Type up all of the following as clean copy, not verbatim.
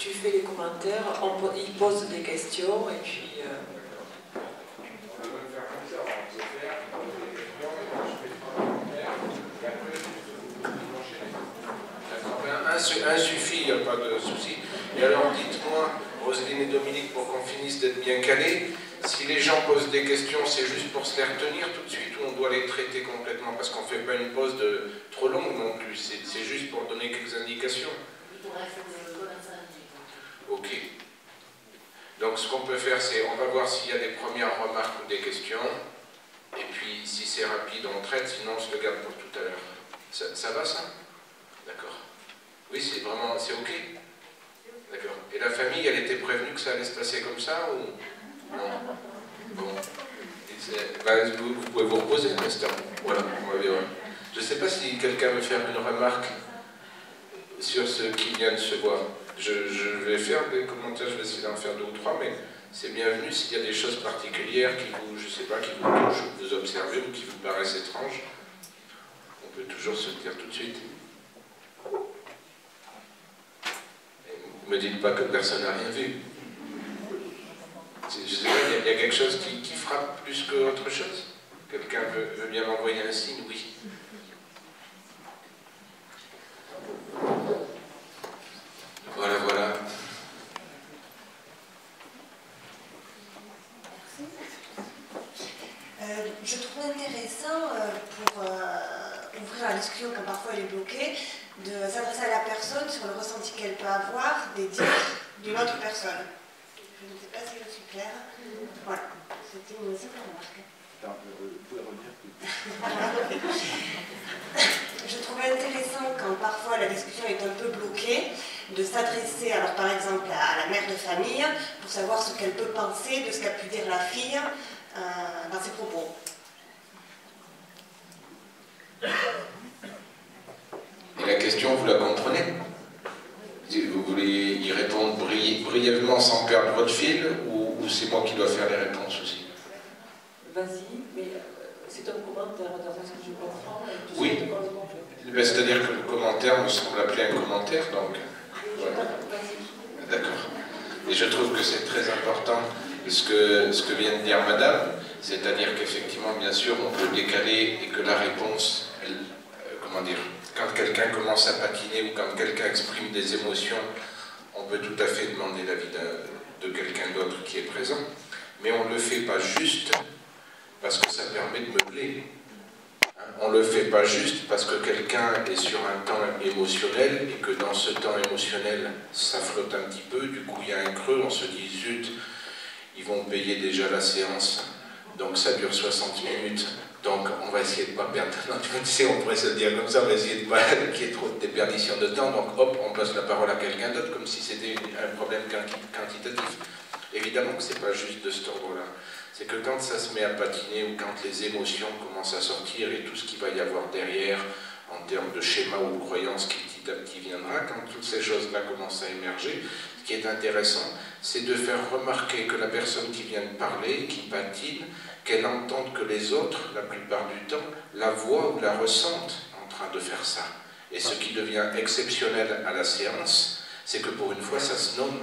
tu fais les commentaires, ils posent des questions et puis... Un suffit, il n'y a pas de souci. Et alors dites-moi, Roselyne et Dominique, pour qu'on finisse d'être bien calés, si les gens posent des questions, c'est juste pour se les retenir tout de suite ou on doit les traiter complètement? Parce qu'on ne fait pas une pause trop longue non plus, c'est juste pour donner quelques indications. Ok. Donc ce qu'on peut faire, c'est, on va voir s'il y a des premières remarques ou des questions, et puis si c'est rapide, on traite, sinon on se le garde pour tout à l'heure. Ça va ça? D'accord. Oui, c'est vraiment, c'est ok? D'accord. Et la famille, elle était prévenue que ça allait se passer comme ça ou non? Bon. Ben, vous pouvez vous reposer un instant. Voilà, on va voir. Je ne sais pas si quelqu'un veut faire une remarque sur ce qui vient de se voir. Je vais faire des commentaires, je vais essayer d'en faire 2 ou 3, mais c'est bienvenu s'il y a des choses particulières qui vous, je sais pas, qui vous touchent, vous observez ou qui vous paraissent étranges. On peut toujours se dire tout de suite. Ne me dites pas que personne n'a rien vu. Je sais pas, il y a quelque chose qui frappe plus qu'autre chose? Quelqu'un veut bien m'envoyer un signe? Oui. Voilà, voilà. Je trouve intéressant pour ouvrir la discussion quand parfois elle est bloquée, de s'adresser à la personne sur le ressenti qu'elle peut avoir des dires d'une autre personne. Je ne sais pas si je suis claire. Voilà, c'était une simple remarque. Vous pouvez revenir. Je trouvais intéressant quand parfois la discussion est un peu bloquée, de s'adresser, alors par exemple à la mère de famille, pour savoir ce qu'elle peut penser de ce qu'a pu dire la fille dans ses propos. Et la question, vous la comprenez? Vous voulez y répondre brièvement sans perdre votre fil, ou c'est moi qui dois faire les réponses aussi? Vas-y, mais c'est un commentaire, dans ce que je comprends. Oui, c'est-à-dire que le commentaire me semble appeler un commentaire, donc... Voilà. D'accord. Et je trouve que c'est très important ce que vient de dire Madame, c'est-à-dire qu'effectivement, bien sûr, on peut décaler et que la réponse, comment dire, quand quelqu'un commence à patiner ou quand quelqu'un exprime des émotions, on peut tout à fait demander l'avis de quelqu'un d'autre qui est présent, mais on ne le fait pas juste parce que ça permet de meubler. On ne le fait pas juste parce que quelqu'un est sur un temps émotionnel et que dans ce temps émotionnel, ça flotte un petit peu, du coup il y a un creux, on se dit zut, ils vont payer déjà la séance, donc ça dure 60 minutes, donc on va essayer de ne pas perdre, non, tu sais, on pourrait se le dire comme ça, on va essayer de ne pas qu'il y ait trop de déperdition de temps, donc hop, on passe la parole à quelqu'un d'autre, comme si c'était un problème quantitatif. Évidemment que ce n'est pas juste de cet ordre-là. C'est que quand ça se met à patiner ou quand les émotions commencent à sortir et tout ce qu'il va y avoir derrière en termes de schéma ou de croyances qui petit à petit viendra, quand toutes ces choses-là commencent à émerger, ce qui est intéressant, c'est de faire remarquer que la personne qui vient de parler, qui patine, qu'elle entende que les autres, la plupart du temps, la voient ou la ressentent en train de faire ça. Et ce qui devient exceptionnel à la séance, c'est que pour une fois, ça se nomme.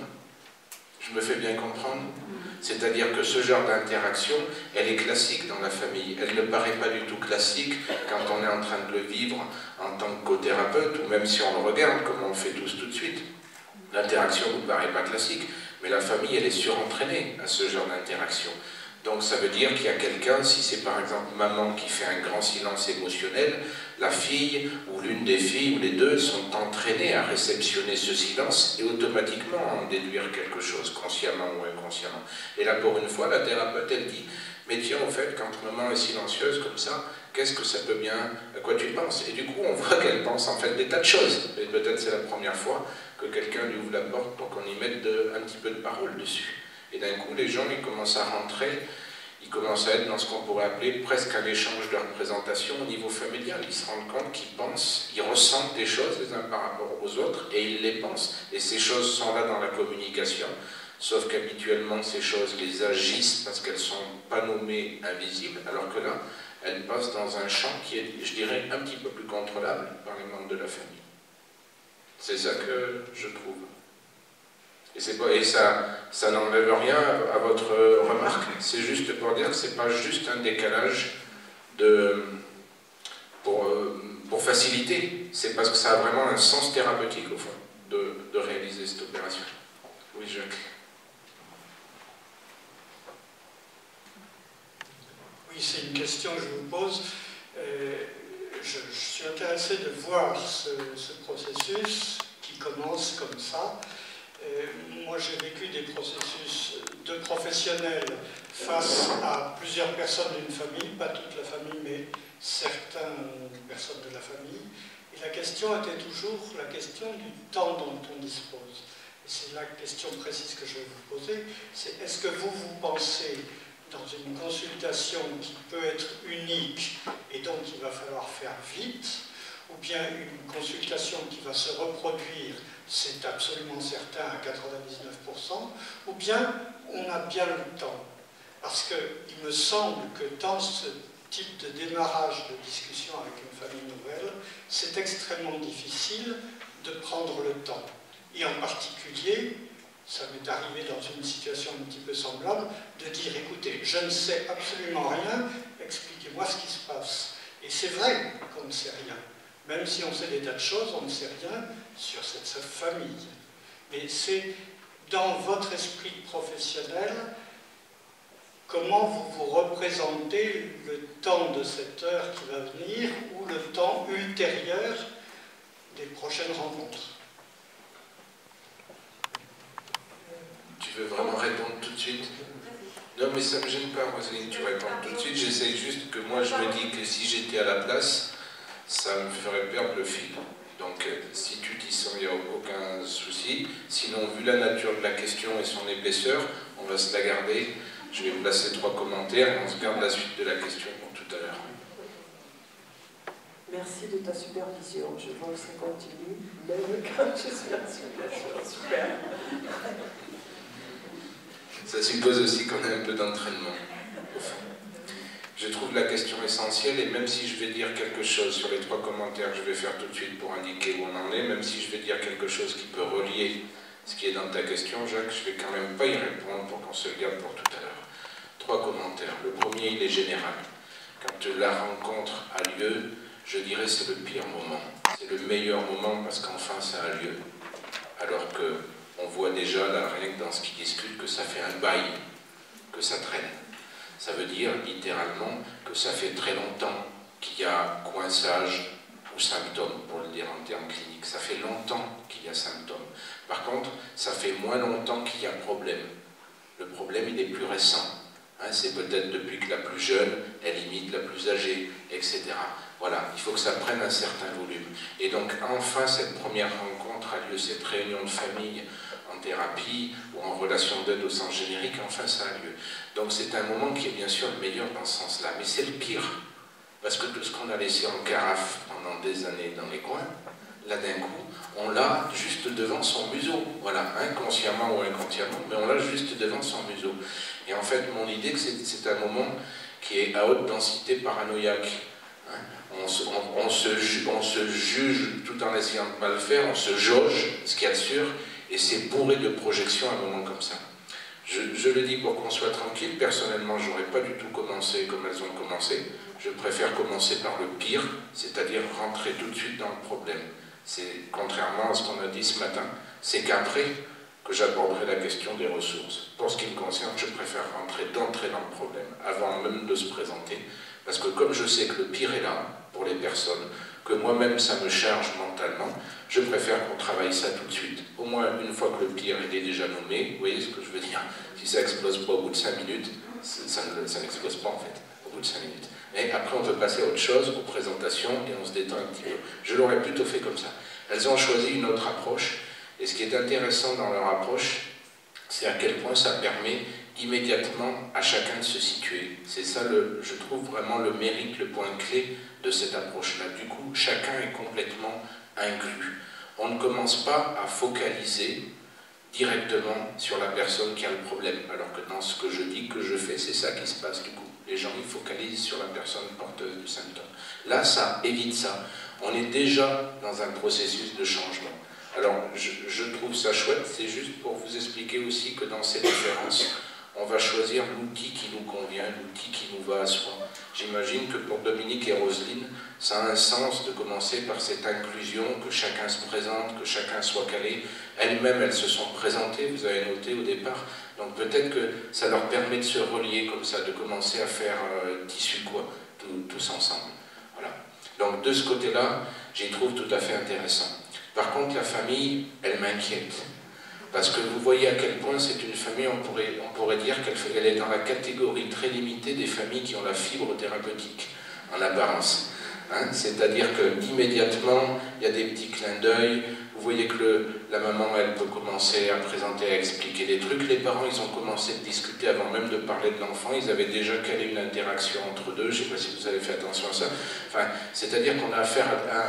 Je me fais bien comprendre? C'est-à-dire que ce genre d'interaction, elle est classique dans la famille. Elle ne paraît pas du tout classique quand on est en train de le vivre en tant que co-thérapeute, ou même si on le regarde, comme on le fait tous tout de suite. L'interaction ne vous paraît pas classique, mais la famille, elle est surentraînée à ce genre d'interaction. Donc ça veut dire qu'il y a quelqu'un, si c'est par exemple maman qui fait un grand silence émotionnel, la fille ou l'une des filles ou les deux sont entraînées à réceptionner ce silence et automatiquement en déduire quelque chose, consciemment ou inconsciemment. Et là pour une fois, la thérapeute elle dit, mais tiens au fait quand maman est silencieuse comme ça, qu'est-ce que ça peut bien, à quoi tu penses? Et du coup on voit qu'elle pense en fait des tas de choses. Et peut-être c'est la première fois que quelqu'un lui ouvre la porte pour qu'on y mette un petit peu de parole dessus. Et d'un coup, les gens, ils commencent à rentrer, ils commencent à être dans ce qu'on pourrait appeler presque un échange de représentation au niveau familial. Ils se rendent compte qu'ils pensent, ils ressentent des choses les uns par rapport aux autres, et ils les pensent. Et ces choses sont là dans la communication, sauf qu'habituellement, ces choses les agissent parce qu'elles ne sont pas nommées invisibles, alors que là, elles passent dans un champ qui est, je dirais, un petit peu plus contrôlable par les membres de la famille. C'est ça que je trouve. Et ça n'enlève rien à votre remarque. C'est juste pour dire que ce n'est pas juste un décalage pour faciliter. C'est parce que ça a vraiment un sens thérapeutique, au fond, de réaliser cette opération. Oui, Jacques. Oui, c'est une question que je vous pose. Je suis intéressé de voir ce processus qui commence comme ça. Moi, j'ai vécu des processus de professionnels face à plusieurs personnes d'une famille, pas toute la famille, mais certaines personnes de la famille. Et la question était toujours la question du temps dont on dispose. Et c'est la question précise que je vais vous poser, c'est est-ce que vous pensez, dans une consultation qui peut être unique et donc il va falloir faire vite, ou bien une consultation qui va se reproduire, c'est absolument certain à 99%, ou bien on a bien le temps. Parce qu'il me semble que dans ce type de démarrage de discussion avec une famille nouvelle, c'est extrêmement difficile de prendre le temps. Et en particulier, ça m'est arrivé dans une situation un petit peu semblable, de dire, écoutez, je ne sais absolument rien, expliquez-moi ce qui se passe. Et c'est vrai qu'on ne sait rien. Même si on sait des tas de choses, on ne sait rien sur cette famille. Mais c'est dans votre esprit professionnel, comment vous vous représentez le temps de cette heure qui va venir ou le temps ultérieur des prochaines rencontres. Tu veux vraiment répondre tout de suite? Non, mais ça ne me gêne pas, Roselyne, tu réponds tout de suite. J'essaie juste que moi, je me dis que si j'étais à la place, ça me ferait perdre le fil. Donc, si tu t'y sens, il n'y a aucun souci. Sinon, vu la nature de la question et son épaisseur, on va se la garder. Je vais placer 3 commentaires et on se garde la suite de la question pour tout à l'heure. Merci de ta supervision. Je vois que ça continue, même quand je suis en supervision. Super. Ça suppose aussi qu'on ait un peu d'entraînement, au fond. Je trouve la question essentielle, et même si je vais dire quelque chose sur les 3 commentaires que je vais faire tout de suite pour indiquer où on en est, même si je vais dire quelque chose qui peut relier ce qui est dans ta question, Jacques, je ne vais quand même pas y répondre pour qu'on se le garde pour tout à l'heure. 3 commentaires. Le premier, il est général. Quand la rencontre a lieu, je dirais c'est le pire moment. C'est le meilleur moment parce qu'enfin ça a lieu. Alors qu'on voit déjà, là, rien que dans ce qu'ils discutent, que ça fait un bail, que ça traîne. Ça veut dire littéralement que ça fait très longtemps qu'il y a coinçage ou symptômes, pour le dire en termes cliniques. Ça fait longtemps qu'il y a symptômes. Par contre, ça fait moins longtemps qu'il y a problème. Le problème, il est plus récent. Hein, c'est peut-être depuis que la plus jeune, elle imite la plus âgée, etc. Voilà, il faut que ça prenne un certain volume. Et donc, enfin, cette première rencontre a lieu, cette réunion de famille en thérapie ou en relation d'aide au sens générique, enfin, ça a lieu. Donc, c'est un moment qui est bien sûr le meilleur dans ce sens-là, mais c'est le pire. Parce que tout ce qu'on a laissé en carafe pendant des années dans les coins, là, d'un coup, on l'a juste devant son museau. Voilà, inconsciemment ou inconsciemment, mais on l'a juste devant son museau. Et en fait, mon idée, c'est un moment qui est à haute densité paranoïaque. Hein, on se juge tout en essayant de ne pas le faire, on se jauge, ce qu'il y a de sûr, et c'est bourré de projections à un moment comme ça. Je le dis pour qu'on soit tranquille, personnellement, je n'aurais pas du tout commencé comme elles ont commencé. Je préfère commencer par le pire, c'est-à-dire rentrer tout de suite dans le problème. C'est contrairement à ce qu'on a dit ce matin, c'est qu'après que j'aborderai la question des ressources. Pour ce qui me concerne, je préfère rentrer d'entrée dans le problème, avant même de se présenter, parce que comme je sais que le pire est là, pour les personnes, que moi-même ça me charge mentalement, je préfère qu'on travaille ça tout de suite. Au moins une fois que le pire est déjà nommé, vous voyez ce que je veux dire? Si ça n'explose pas au bout de 5 minutes, ça n'explose pas en fait, au bout de 5 minutes. Et après on peut passer à autre chose, aux présentations, et on se détend un petit peu. Je l'aurais plutôt fait comme ça. Elles ont choisi une autre approche, et ce qui est intéressant dans leur approche, c'est à quel point ça permet immédiatement à chacun de se situer. C'est ça, je trouve vraiment le mérite, le point clé de cette approche-là. Du coup, chacun est complètement inclus. On ne commence pas à focaliser directement sur la personne qui a le problème, alors que dans ce que je dis, que je fais, c'est ça qui se passe du coup. Les gens ils focalisent sur la personne porteuse du symptôme. Là, ça évite ça. On est déjà dans un processus de changement. Alors, je trouve ça chouette, c'est juste pour vous expliquer aussi que dans ces différences, on va choisir l'outil qui nous convient, l'outil qui nous va à soi. J'imagine que pour Dominique et Roselyne, ça a un sens de commencer par cette inclusion, que chacun se présente, que chacun soit calé. Elles-mêmes, elles se sont présentées, vous avez noté au départ. Donc peut-être que ça leur permet de se relier comme ça, de commencer à faire tissu quoi, tous ensemble. Voilà. Donc de ce côté-là, j'y trouve tout à fait intéressant. Par contre, la famille, elle m'inquiète. Parce que vous voyez à quel point c'est une famille, on pourrait dire qu'elle est dans la catégorie très limitée des familles qui ont la fibre thérapeutique, en apparence. Hein, c'est-à-dire qu'immédiatement, il y a des petits clins d'œil. Vous voyez que la maman, elle peut commencer à présenter, à expliquer des trucs. Les parents, ils ont commencé à discuter avant même de parler de l'enfant. Ils avaient déjà calé une interaction entre deux. Je ne sais pas si vous avez fait attention à ça. Enfin, c'est-à-dire qu'on a affaire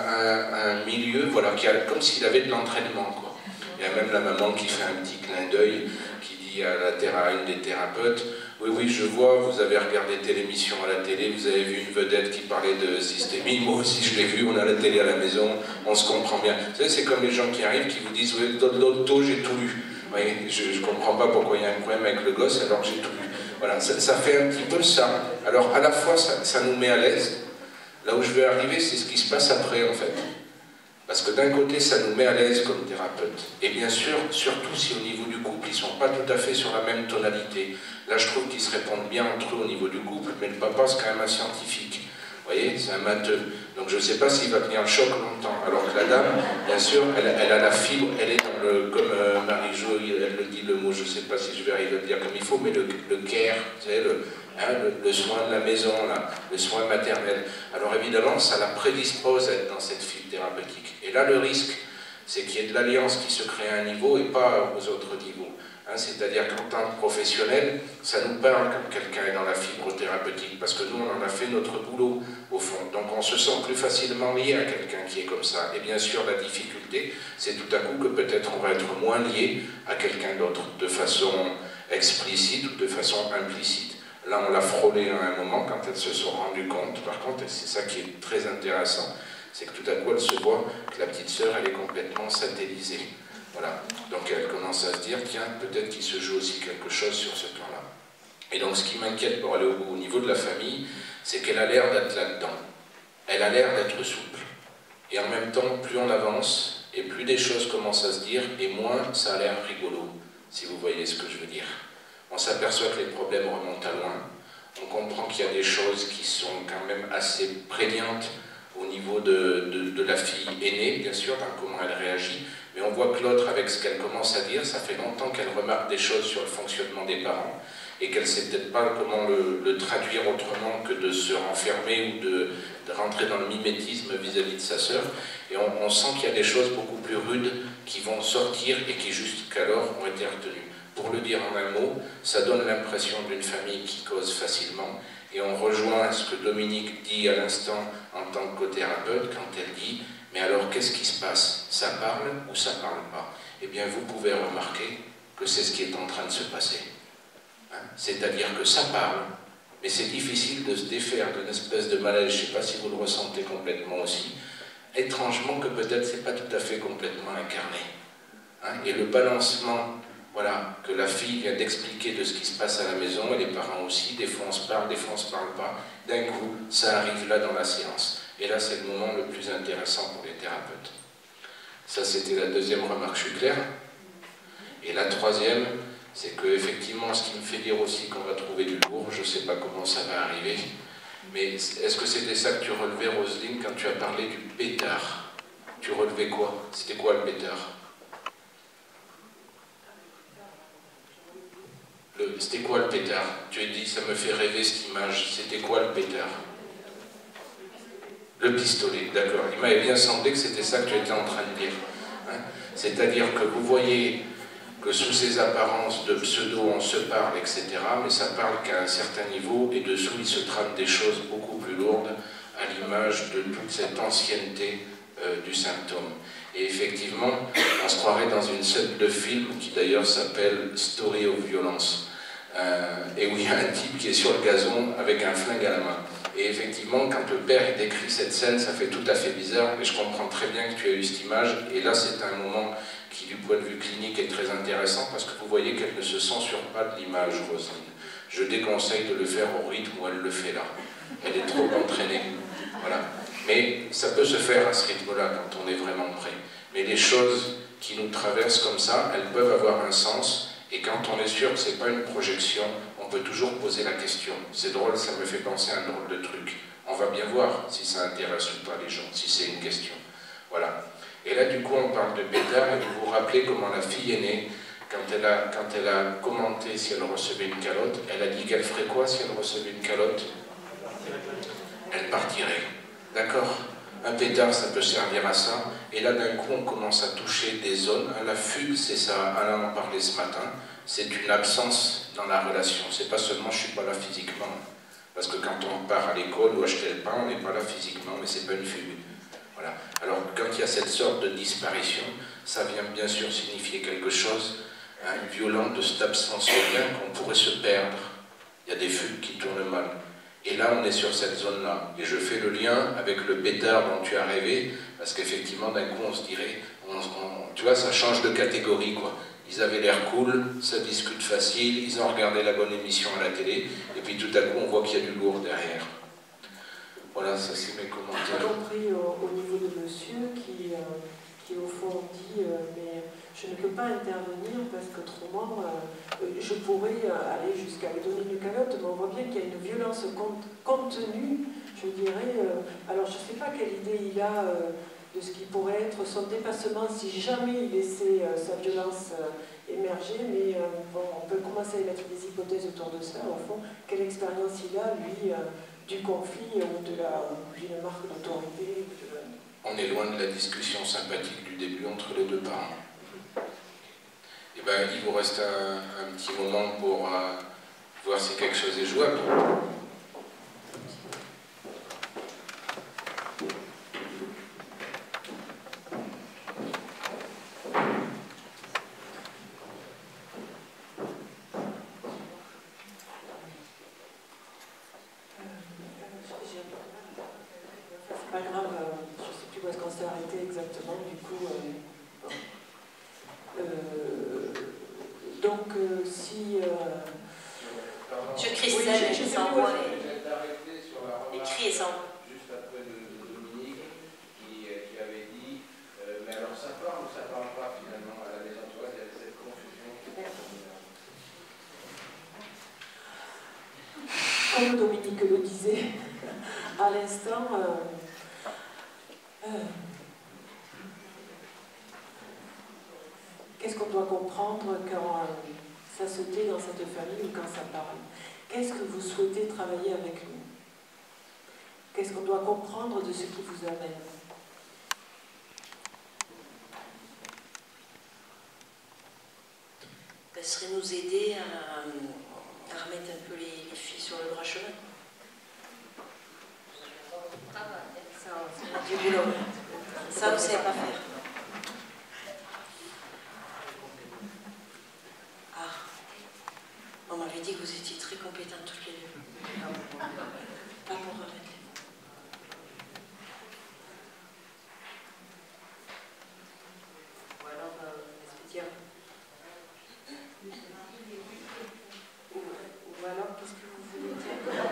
à un milieu, voilà, comme s'il avait de l'entraînement, quoi. Il y a même la maman qui fait un petit clin d'œil, qui dit à une des thérapeutes, oui, oui, je vois, vous avez regardé telle émission à la télé, vous avez vu une vedette qui parlait de systémie, moi aussi je l'ai vu, on a la télé à la maison, on se comprend bien. Vous savez, c'est comme les gens qui arrivent, qui vous disent, oui, de l'auto, j'ai tout lu. Oui, je ne comprends pas pourquoi il y a un problème avec le gosse alors que j'ai tout lu. Voilà, ça fait un petit peu ça. Alors, à la fois, ça nous met à l'aise. Là où je veux arriver, c'est ce qui se passe après, en fait. Parce que d'un côté, ça nous met à l'aise comme thérapeute. Et bien sûr, surtout si au niveau du couple, ils ne sont pas tout à fait sur la même tonalité. Là, je trouve qu'ils se répondent bien entre eux au niveau du couple, mais le papa, c'est quand même un scientifique. Vous voyez, c'est un matheux. Donc je ne sais pas s'il va tenir le choc longtemps. Alors que la dame, bien sûr, elle a la fibre, elle est dans le, comme Marie-Jo, elle le dit le mot, je ne sais pas si je vais arriver à le dire comme il faut, mais le care, vous savez, le soin de la maison, là, le soin maternel. Alors évidemment, ça la prédispose à être dans cette fibre thérapeutique. Et là, le risque, c'est qu'il y ait de l'alliance qui se crée à un niveau et pas aux autres niveaux. Hein, c'est-à-dire qu'en tant que professionnel, ça nous parle quand quelqu'un est dans la fibre thérapeutique, parce que nous, on en a fait notre boulot, au fond. Donc on se sent plus facilement lié à quelqu'un qui est comme ça. Et bien sûr, la difficulté, c'est tout à coup que peut-être on va être moins lié à quelqu'un d'autre, de façon explicite ou de façon implicite. Là, on l'a frôlé à un moment quand elles se sont rendues compte. Par contre, c'est ça qui est très intéressant, c'est que tout à coup, elles se voient que la petite sœur, elle est complètement satellisée. Voilà. Donc, elles commencent à se dire, tiens, peut-être qu'il se joue aussi quelque chose sur ce plan-là. Et donc, ce qui m'inquiète pour aller au niveau de la famille, c'est qu'elle a l'air d'être là-dedans. Elle a l'air d'être souple. Et en même temps, plus on avance, et plus des choses commencent à se dire, et moins ça a l'air rigolo, si vous voyez ce que je veux dire. On s'aperçoit que les problèmes remontent à loin. On comprend qu'il y a des choses qui sont quand même assez prégnantes au niveau de la fille aînée, bien sûr, dans comment elle réagit. Mais on voit que l'autre, avec ce qu'elle commence à dire, ça fait longtemps qu'elle remarque des choses sur le fonctionnement des parents et qu'elle ne sait peut-être pas comment le traduire autrement que de se renfermer ou de rentrer dans le mimétisme vis-à-vis de sa sœur. Et on sent qu'il y a des choses beaucoup plus rudes qui vont sortir et qui jusqu'alors ont été retenues. Pour le dire en un mot, ça donne l'impression d'une famille qui cause facilement. Et on rejoint ce que Dominique dit à l'instant en tant que co-thérapeute quand elle dit « Mais alors, qu'est-ce qui se passe? Ça parle ou ça parle pas ?» Eh bien, vous pouvez remarquer que c'est ce qui est en train de se passer. Hein? C'est-à-dire que ça parle, mais c'est difficile de se défaire d'une espèce de malaise. Je ne sais pas si vous le ressentez complètement aussi. Étrangement que peut-être c'est pas tout à fait complètement incarné. Hein? Et le balancement, voilà, que la fille vient d'expliquer de ce qui se passe à la maison, et les parents aussi, des fois on se parle, des fois on ne se parle pas. D'un coup, ça arrive là dans la séance. Et là, c'est le moment le plus intéressant pour les thérapeutes. Ça, c'était la deuxième remarque, je suis clair? Et la troisième, c'est que effectivement, ce qui me fait dire aussi qu'on va trouver du lourd, je ne sais pas comment ça va arriver, mais est-ce que c'était ça que tu relevais, Roselyne, quand tu as parlé du pétard? Tu relevais quoi? C'était quoi le pétard? C'était quoi le pétard? Tu as dit, ça me fait rêver cette image. C'était quoi le pétard? Le pistolet, d'accord. Il m'avait bien semblé que c'était ça que tu étais en train de dire. Hein? C'est-à-dire que vous voyez que sous ces apparences de pseudo, on se parle, etc., mais ça parle qu'à un certain niveau, et dessous, il se trame des choses beaucoup plus lourdes, à l'image de toute cette ancienneté du symptôme. Et effectivement, on se croirait dans une scène de film qui d'ailleurs s'appelle Story of Violence, et où il y a un type qui est sur le gazon avec un flingue à la main. Et effectivement, quand le père il décrit cette scène, ça fait tout à fait bizarre, mais je comprends très bien que tu as eu cette image. Et là, c'est un moment qui, du point de vue clinique, est très intéressant, parce que vous voyez qu'elle ne se censure pas de l'image, Roselyne. Je déconseille de le faire au rythme où elle le fait là. Elle est trop entraînée. Voilà. Mais ça peut se faire à ce rythme-là, quand on est vraiment prêt. Mais les choses qui nous traversent comme ça, elles peuvent avoir un sens. Et quand on est sûr que ce n'est pas une projection, on peut toujours poser la question. C'est drôle, ça me fait penser à un drôle de truc. On va bien voir si ça intéresse ou pas les gens, si c'est une question. Voilà. Et là, du coup, on parle de Pétard, et vous vous rappelez comment la fille aînée, quand elle a commenté si elle recevait une calotte, elle a dit qu'elle ferait quoi si elle recevait une calotte? Elle partirait. D'accord? Un pétard, ça peut servir à ça. Et là, d'un coup, on commence à toucher des zones. La fugue, c'est ça. Alain en parlait ce matin. C'est une absence dans la relation. C'est pas seulement je suis pas là physiquement. Parce que quand on part à l'école ou acheter le pain, on n'est pas là physiquement, mais c'est pas une fugue. Voilà. Alors, quand il y a cette sorte de disparition, ça vient bien sûr signifier quelque chose, hein, violent de cette absence de lien qu'on pourrait se perdre. Il y a des fugues qui tournent mal. Et là, on est sur cette zone-là. Et je fais le lien avec le pétard dont tu as rêvé, parce qu'effectivement, d'un coup, on se dirait, tu vois, ça change de catégorie, quoi. Ils avaient l'air cool, ça discute facile, ils ont regardé la bonne émission à la télé, et puis tout à coup, on voit qu'il y a du lourd derrière. Voilà, ça c'est mes commentaires. J'ai compris au niveau de monsieur qui au fond dit mais je ne peux pas intervenir parce qu'autrement je pourrais aller jusqu'à lui donner une calotte, mais on voit bien qu'il y a une violence contenue, je dirais. Alors je ne sais pas quelle idée il a de ce qui pourrait être son dépassement si jamais il laissait sa violence émerger, mais bon, on peut commencer à mettre des hypothèses autour de ça, au fond. Quelle expérience il a, lui, du conflit ou d'une marque d'autorité. On est loin de la discussion sympathique du début entre les deux parents. Et ben, il vous reste un petit moment pour voir si quelque chose est jouable. Pas grave, je ne sais plus où est-ce qu'on s'est arrêté exactement, du coup. Donc, si. Je Christelle, oui, je s'envoie les cris et s'envoie. Juste après de Dominique, qui avait dit mais alors ça parle ou ça parle pas finalement à la maison de il y avait cette confusion. Comme Dominique le disait à l'instant, qu'est-ce qu'on doit comprendre quand ça se tait dans cette famille ou quand ça parle? Qu'est-ce que vous souhaitez travailler avec nous? Qu'est-ce qu'on doit comprendre de ce qui vous amène? Ça serait nous aider à remettre un peu les filles sur le droit chemin. Ça, du boulot. Ça, vous ne savez pas faire. Ah, on m'avait dit que vous étiez très compétentes toutes les deux. Pas pour remettre les mots. Ou alors, dire. Ou alors, qu'est-ce que vous voulez dire?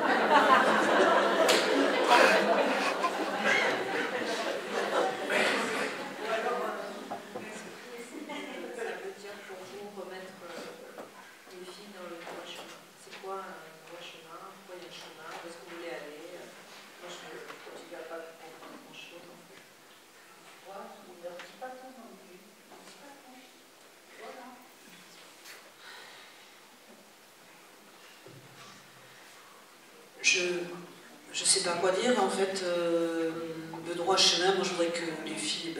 Je ne sais pas quoi dire, en fait, le droit chemin, moi je voudrais que les filles,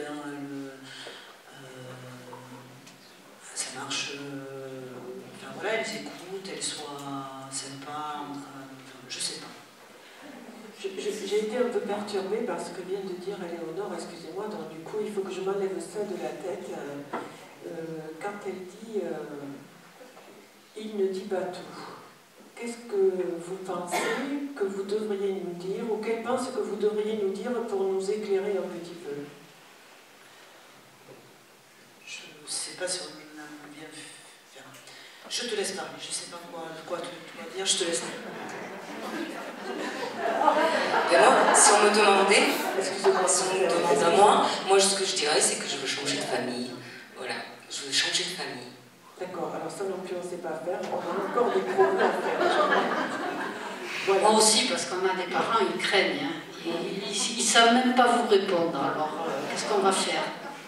ça marche, enfin voilà, elles écoutent, elles soient sympas, je sais pas. J'ai été un peu perturbée par ce que vient de dire Éléonore, excusez-moi, donc du coup il faut que je m'enlève ça de la tête. Quand elle dit « il ne dit pas tout », qu'est-ce que vous pensez que vous devriez nous dire, ou qu'elle pense que vous devriez nous dire pour nous éclairer un petit peu? Je ne sais pas si on a bien fait. Je te laisse parler, je ne sais pas quoi tu dois dire, je te laisse parler. Alors, si on me demandait, si on me demande à moi, ce que je dirais, c'est que je veux changer de famille. Voilà, je veux changer de famille. D'accord, alors ça non plus on ne sait pas faire, on a encore des progrès à faire. Voilà. Moi aussi, parce qu'on a des parents, ils craignent. Hein. Ils ne savent même pas vous répondre. Alors, qu'est-ce qu'on va faire?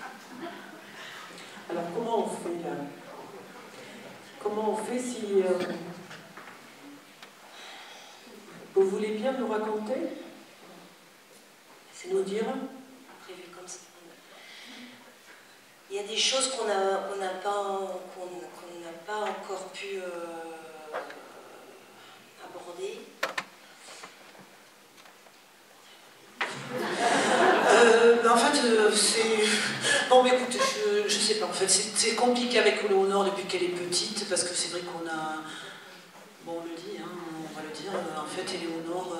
Alors, comment on fait là? Comment on fait si... vous voulez bien nous raconter? C'est nous dire? Prévu comme ça. Il y a des choses qu'on n'a pas encore pu aborder. En fait, c'est... Bon, mais écoute, je sais pas, en fait, c'est compliqué avec Léonore depuis qu'elle est petite, parce que c'est vrai qu'on a... Bon, on le dit, hein, on va le dire, en fait, Léonore,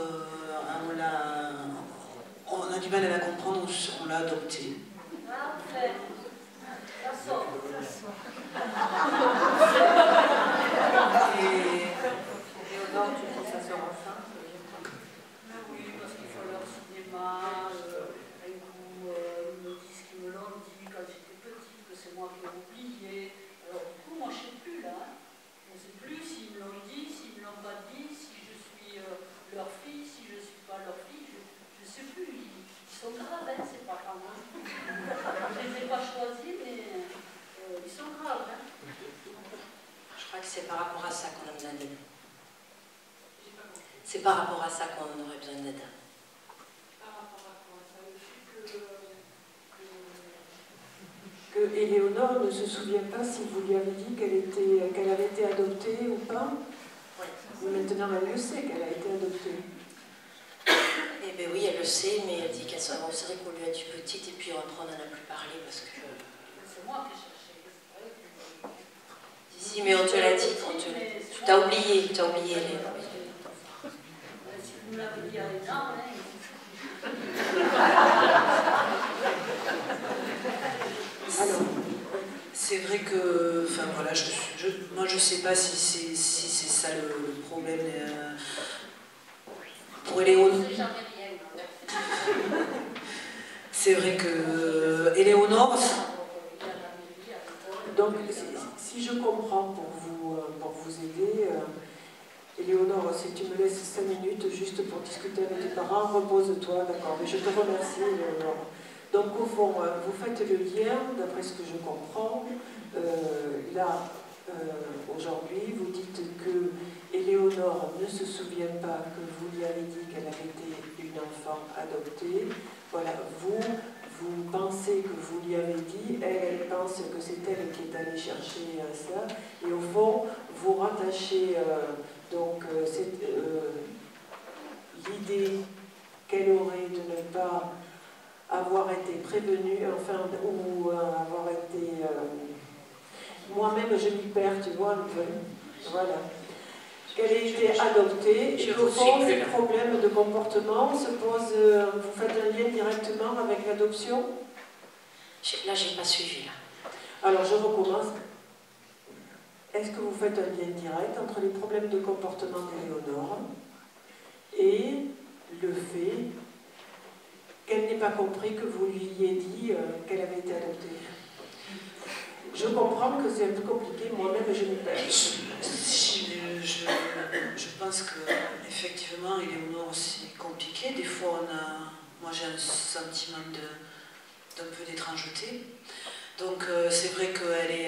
on a du mal à la comprendre, on l'a adoptée. Léonore, tu dis ça sera enceinte? Oui, parce qu'il faut leur cinéma. Un coup, ils me disent qu'ils me l'ont dit quand j'étais petite, que c'est moi qui l'ai oublié. Alors du coup, moi je ne sais plus là. Je ne sais plus s'ils me l'ont dit, s'ils ne me l'ont pas dit, si je suis leur fille, si je ne suis pas leur fille. Je ne sais plus. Ils sont graves, hein, ces parents. Hein. Je ne les ai pas choisis, mais ils sont graves. Hein. Je crois que c'est par rapport à ça qu'on a besoin d'aide. C'est par rapport à ça qu'on aurait besoin d'aide. Par rapport à quoi? Ça veut dire Que Éléonore ne se souvient pas si vous lui avez dit qu'elle avait été adoptée ou pas? Oui. Maintenant, elle le sait qu'elle a été adoptée. Eh bien oui, elle le sait, mais elle dit qu'elle c'est vrai qu'on lui a dit petite, et puis après on n'en a plus parlé parce que... c'est moi qui cherchais. Si, mais on te l'a dit, tu t'as oublié, les... Si vous l'avez dit à les gens, hein. Alors, c'est vrai que, enfin voilà, moi je sais pas si c'est ça le problème pour Éléonore. C'est vrai que Éléonore. donc, si je comprends pour vous aider, Éléonore, si tu me laisses 5 minutes juste pour discuter avec tes parents, repose-toi, d'accord, mais je te remercie, Éléonore. Donc au fond, vous faites le lien, d'après ce que je comprends, aujourd'hui, vous dites que Éléonore ne se souvient pas que vous lui avez dit qu'elle avait été une enfant adoptée. Voilà, vous pensez que vous lui avez dit, elle pense que c'est elle qui est allée chercher ça, et au fond, vous rattachez l'idée qu'elle aurait de ne pas avoir été prévenue, enfin, ou avoir été... moi-même, je m'y perds, tu vois, un peu. Voilà. Qu'elle ait été adoptée, et qu'au fond, ces problèmes de comportement se posent... vous faites un lien directement avec l'adoption? Là, j'ai pas suivi, là. Alors, je recommence. Est-ce que vous faites un lien direct entre les problèmes de comportement d'Éléonore et le fait qu'elle n'ait pas compris que vous lui ayez dit qu'elle avait été adoptée? Je comprends que c'est un peu compliqué, moi-même je m'y perds. Je pense que effectivement, Éléonore, c'est compliqué. Des fois, moi j'ai un sentiment d'un peu d'étrangeté. Donc c'est vrai qu'elle est...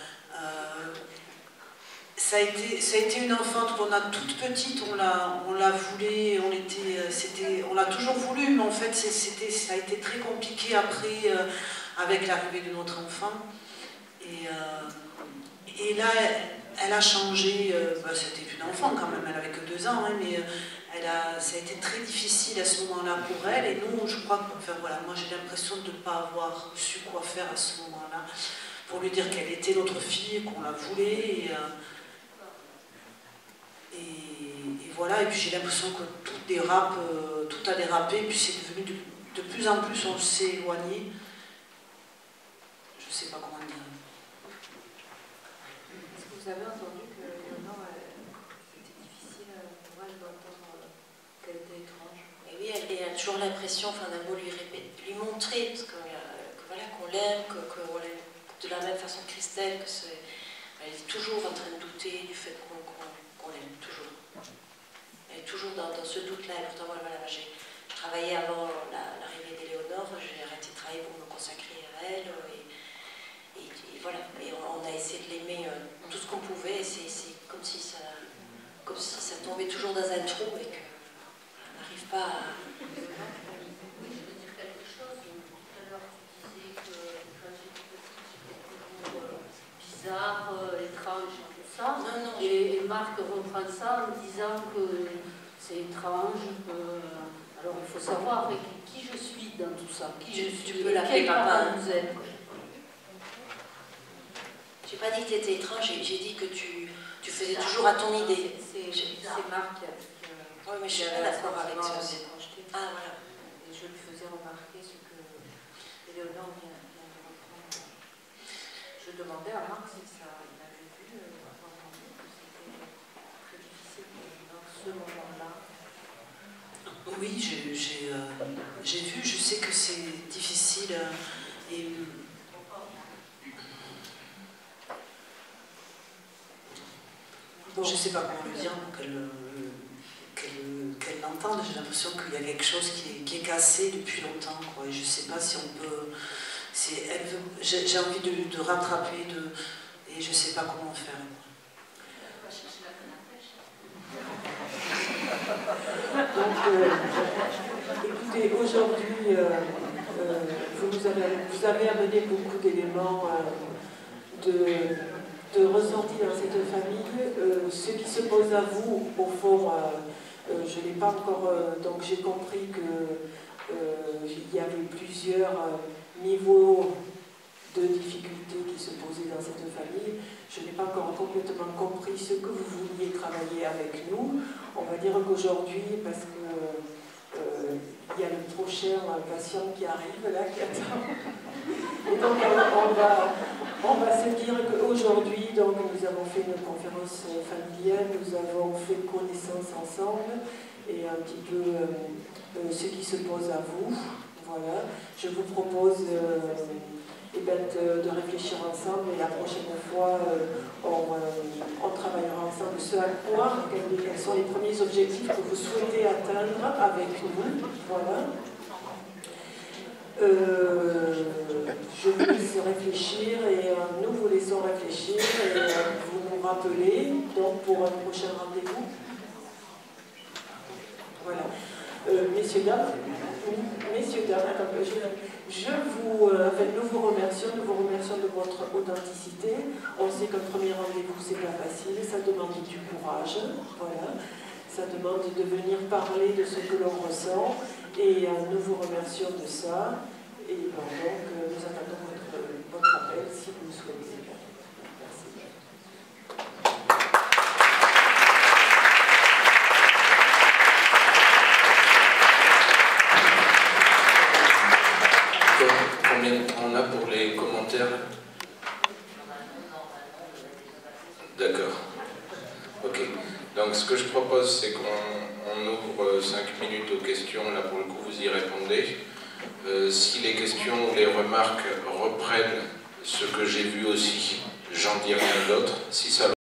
ça a été une enfant qu'on a toute petite, on l'a voulu, on l'a toujours voulu, mais en fait ça a été très compliqué après avec l'arrivée de notre enfant. Et là, elle a changé, c'était une enfant quand même, elle avait que 2 ans, hein, mais ça a été très difficile à ce moment-là pour elle, et nous, je crois que, enfin voilà, moi j'ai l'impression de ne pas avoir su quoi faire à ce moment-là, pour lui dire qu'elle était notre fille, qu'on la voulait, Et voilà, et puis j'ai l'impression que tout dérape, tout a dérapé, puis c'est devenu de plus en plus, on s'est éloigné. Je ne sais pas comment dire. Est-ce que vous avez entendu que Léonore, c'était difficile pour elle d'entendre qu'elle était étrange? Et oui, elle a toujours l'impression, enfin, d'un mot lui montrer, parce que voilà, qu'on l'aime, voilà, de la même façon que Christelle, elle est toujours en train de douter du fait qu'on l'aime, toujours. Elle est toujours dans ce doute-là. Et pourtant, voilà, je travaillais avant l'arrivée d'Éléonore, j'ai arrêté de travailler pour me consacrer à elle. Et voilà, et on a essayé de l'aimer tout ce qu'on pouvait. Et c'est comme si ça tombait toujours dans un trou et qu'on n'arrive pas à... Bizarre, étrange, tout ça. Non. Et Marc reprend ça en disant que c'est étrange. Alors il faut savoir qui je suis dans tout ça. Qui je suis. Tu peux l'appeler papa. Vous êtes. J'ai pas dit que tu étais étrange, j'ai dit que tu faisais toujours à ton idée. C'est Marc qui oui, mais je suis pas d'accord avec ça. Ah, voilà. Et je lui faisais remarquer ce que Éléonore vient de reprendre. Je demandais à Marc si il avait vu, entendu que c'était très difficile dans ce moment-là. Oui, j'ai vu, je sais que c'est difficile. Et bon, je ne sais pas comment le dire pour qu'elle l'entende. J'ai l'impression qu'il y a quelque chose qui est cassé depuis longtemps, quoi. Et je ne sais pas si on peut... J'ai envie de rattraper, et je ne sais pas comment faire. Donc, écoutez, aujourd'hui, vous avez amené beaucoup d'éléments de ressenti dans cette famille. Ce qui se pose à vous, au fond, je ne l'ai pas encore... donc j'ai compris qu'il y avait plusieurs niveaux de difficultés qui se posaient dans cette famille. Je n'ai pas encore complètement compris ce que vous vouliez travailler avec nous. On va dire qu'aujourd'hui, parce que il y a le prochain patient qui arrive là, qui attend. Et donc on va se dire qu'aujourd'hui, donc nous avons fait une conférence familiale, nous avons fait connaissance ensemble et un petit peu ce qui se pose à vous. Voilà. Je vous propose de réfléchir ensemble et la prochaine fois on travaillera ensemble ce à quoi, quels sont les premiers objectifs que vous souhaitez atteindre avec nous. Voilà. Je vous laisse réfléchir et nous vous laissons réfléchir et vous nous rappelez donc pour un prochain rendez-vous. Voilà. Messieurs, dames, nous vous remercions de votre authenticité. On sait qu'un premier rendez-vous, c'est pas facile, ça demande du courage, voilà. Ça demande de venir parler de ce que l'on ressent, et nous vous remercions de ça. Et donc, nous attendons votre appel si vous le souhaitez. Merci. Combien de temps on a pour les commentaires? D'accord. Ok. Donc ce que je propose, c'est qu'on ouvre 5 minutes aux questions. Là, pour le coup, vous y répondez. Si les questions ou les remarques reprennent ce que j'ai vu aussi, j'en dis rien d'autre. Si ça